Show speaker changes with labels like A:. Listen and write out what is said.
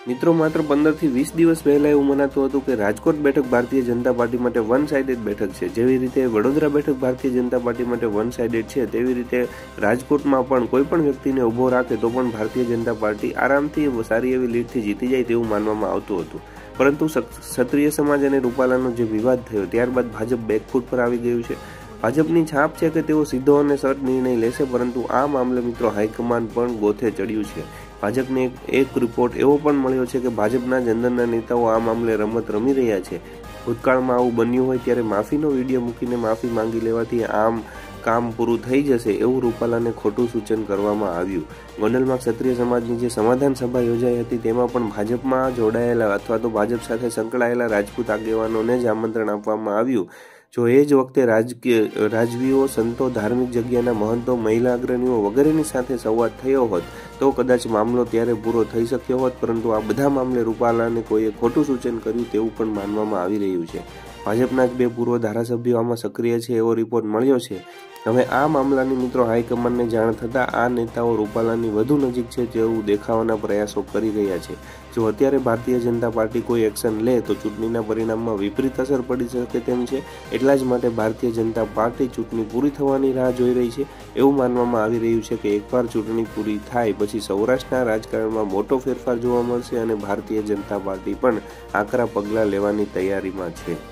A: મિત્રો માત્ર 15 થી 20 દિવસ પહેલા એવું મનાતું હતું કે રાજકોટ બેઠક ભારતીય જનતા પાર્ટી માટે વન સાઇડેડ બેઠક છે। જેવી રીતે વડોદરા બેઠક ભારતીય જનતા પાર્ટી માટે વન સાઇડેડ છે, તેવી રીતે રાજકોટમાં પણ કોઈ પણ વ્યક્તિને ઊભો રાખે તો પણ ભારતીય જનતા પાર્ટી આરામથી સારી એવી લીડથી જીતી જાય તેવું માનવામાં આવતું હતું। પરંતુ ક્ષત્રિય સમાજ અને રૂપાલાનો જે વિવાદ થયો ત્યારબાદ ભાજપ બેકફૂટ પર આવી ગયું છે। ભાજપની છાપ છે કે તેઓ સીધો અને સટ નિર્ણય લેશે, પરંતુ આ મામલે મિત્રો હાઈકમાન્ડ પણ ગોથે ચડ્યું છે। ભાજપને એક રિપોર્ટ એવો પણ મળ્યો છે કે ભાજપના જ અંદરના નેતાઓ આ મામલે રમત રમી રહ્યા છે। ભૂતકાળમાં આવું બન્યું હોય ત્યારે માફીનો વિડીયો મૂકીને માફી માંગી લેવાથી આમ કામ પૂરું થઈ જશે એવું રૂપાલાને ખોટું સૂચન કરવામાં આવ્યું। ગોંડલમાં ક્ષત્રિય સમાજની જે સમાધાન સભા યોજાઈ હતી તેમાં પણ ભાજપમાં જોડાયેલા અથવા તો ભાજપ સાથે સંકળાયેલા રાજપૂત આગેવાનોને જ આમંત્રણ આપવામાં આવ્યું। જો એ જ વખતે રાજવીઓ, સંતો, ધાર્મિક જગ્યાના મહંતો, મહિલા અગ્રણીઓ વગેરેની સાથે સંવાદ થયો હોત તો કદાચ મામલો ત્યારે પૂરો થઈ શક્યો હોત, પરંતુ આ બધા મામલે રૂપાલાને કોઈએ ખોટું સૂચન કર્યું તેવું પણ માનવામાં આવી રહ્યું છે। ભાજપના જ 2 પૂર્વ ધારાસભ્યો આમાં સક્રિય છે એવો રિપોર્ટ મળ્યો છે। હવે આ મામલાની મિત્રો હાઈકમાન્ડને જાણ થતાં આ નેતાઓ રૂપાલાની વધુ નજીક છે તેવું દેખાવાના પ્રયાસો કરી રહ્યા છે। જો અત્યારે ભારતીય જનતા પાર્ટી કોઈ એક્શન લે તો ચૂંટણીના પરિણામમાં વિપરીત અસર પડી શકે તેમ છે। એટલા જ માટે ભારતીય જનતા પાર્ટી ચૂંટણી પૂરી થવાની રાહ જોઈ રહી છે। એવું માનવામાં આવી રહ્યું છે કે એકવાર ચૂંટણી પૂરી થાય પછી સૌરાષ્ટ્રના રાજકારણમાં મોટો ફેરફાર જોવા મળશે અને ભારતીય જનતા પાર્ટી પણ આકરા પગલાં લેવાની તૈયારીમાં છે।